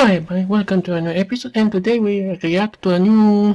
Hi everybody, welcome to a new episode, and today we react to a new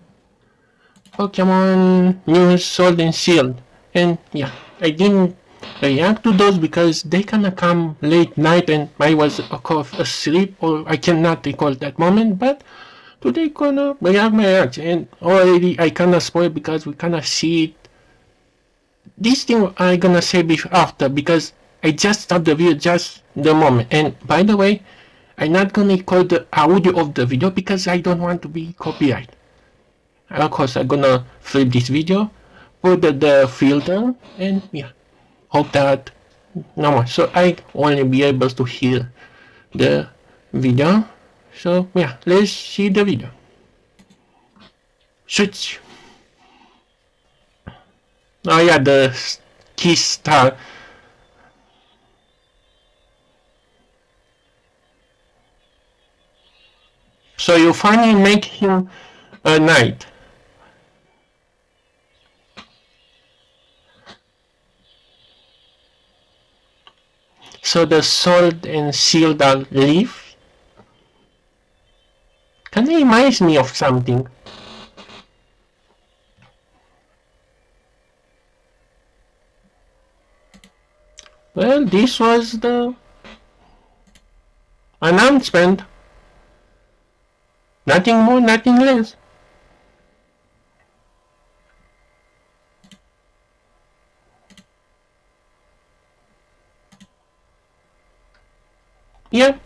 Pokemon news Sword and Shield. And yeah, I didn't react to those because they kinda come late night and I was of course asleep, or I cannot recall that moment, but today gonna react my reaction, and already I kinda spoiled because we kinda see it. This thing I gonna say after because I just stopped the video just the moment. And by the way, I'm not gonna record the audio of the video because I don't want to be copyright. Of course, I'm gonna flip this video, put the filter, and yeah, hope that no more. So I only be able to hear the video. So yeah, let's see the video. Switch. Oh yeah, the key star. So you finally make him a knight. So the sword and shield are leaf. Kind of reminds me of something. Well, this was the announcement. Nothing more, nothing less. Yeah.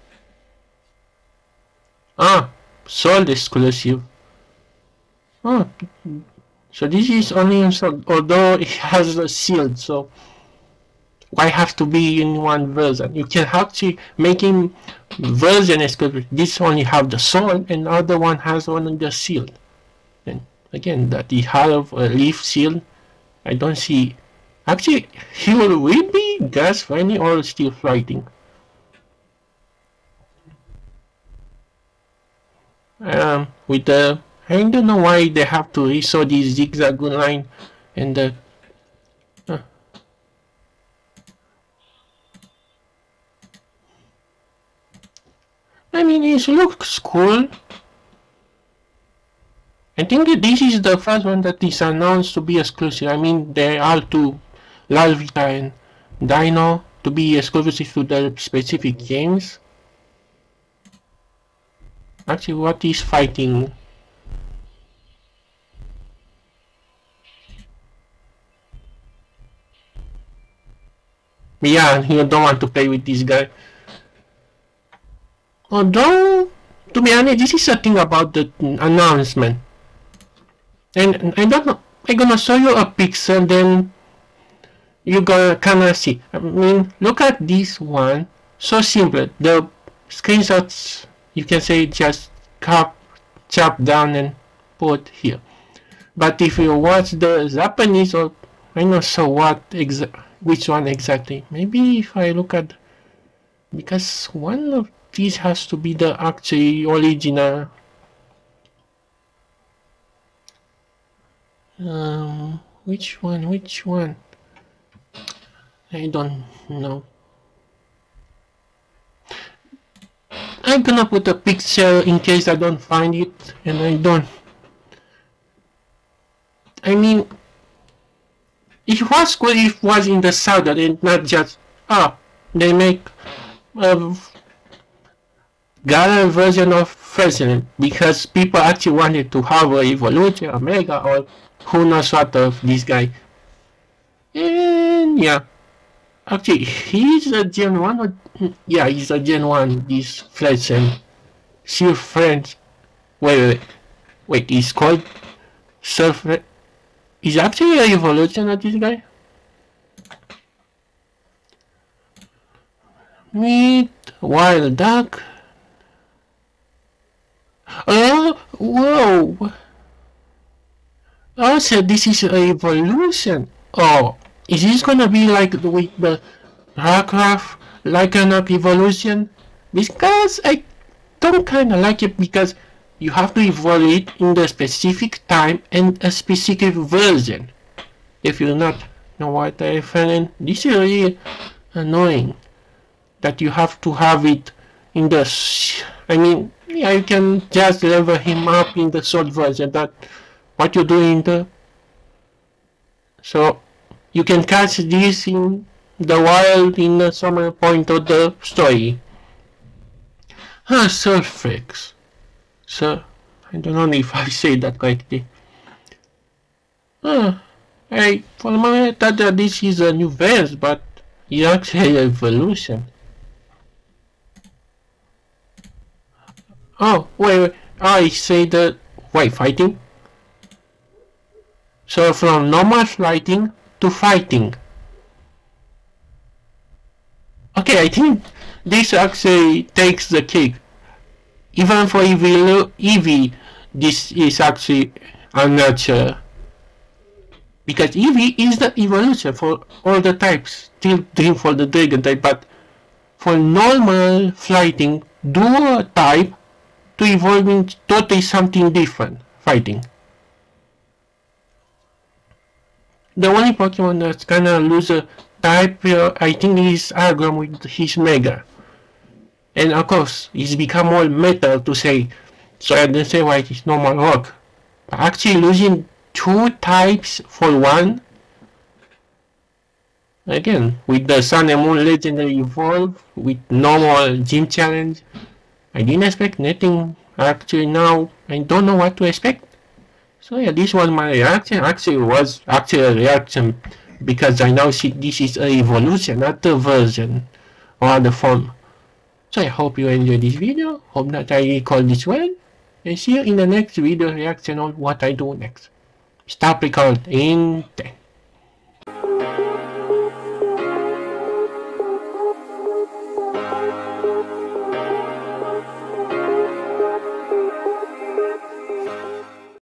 Sold exclusive. Oh, so this is only in sold, although it has a shield, so why have to be in one version? You can actually make him version exclusive. This only have the sword and the other one has only the shield. And again, that he have a leaf shield. I don't see. Actually, he will be gas friendly or still fighting. With the, I don't know why they have to resaw this zigzag line and the I mean, it looks cool. I think that this is the first one that is announced to be exclusive. I mean, they are to Lalvita and Dino to be exclusive to the specific games. Actually, what is fighting? Yeah, you don't want to play with this guy. Although, to be honest, this is a thing about the announcement. And I don't know, I'm gonna show you a picture, then you gonna kinda see. I mean, look at this one. So simple. The screenshots, you can say just chop down and put here. But if you watch the Japanese, or I'm not sure what which one exactly. Maybe if I look at, because one of these has to be the actually original. Which one? I don't know. I'm gonna put a picture in case I don't find it, and I don't. I mean, it was good if it was in the south and not just, they make a Gala version of President because people actually wanted to have a Evolution, Omega, or who knows what of this guy. And yeah, actually he's a Gen 1, or yeah, he's a Gen 1, this Fletch and Sir Friends. Wait, he's called Sir Fred. Is actually an evolution of this guy? Meet Wild Duck. Oh, whoa. Oh, so this is an evolution. Oh, is this gonna be like with the Warcraft Lycanroc evolution? Because I don't kinda like it, because you have to evolve it in the specific time and a specific version. If you not know what I'm referring, this is really annoying that you have to have it in the, I mean, yeah, you can just level him up in the sword version. That what you do in the, so you can catch this in the wild in some point of the story. Surfix. So I don't know if I say that correctly. I for the moment thought that this is a new verse, but it's actually an evolution. Oh, wait, I say that, wait, fighting? So from normal fighting to fighting. Okay, I think this actually takes the cake. Even for Eevee, this is actually unnatural. Because Eevee is the evolution for all the types, still Dream for the Dragon type, but for normal fighting, do a type to evolve into totally something different fighting. The only Pokemon that's gonna lose a type, I think, is Argon with his Mega. And of course, it's become all metal to say, so I didn't say why it's normal rock. But actually losing two types for one, again, with the Sun and Moon Legendary Evolve, with normal Gym Challenge, I didn't expect nothing. Actually now, I don't know what to expect. So yeah, this was my reaction. Actually, it was actually a reaction because I now see this is an evolution, not a version or the form. So I hope you enjoyed this video. Hope that I recall this well. And see you in the next video reaction on what I do next. Stop recording. 10.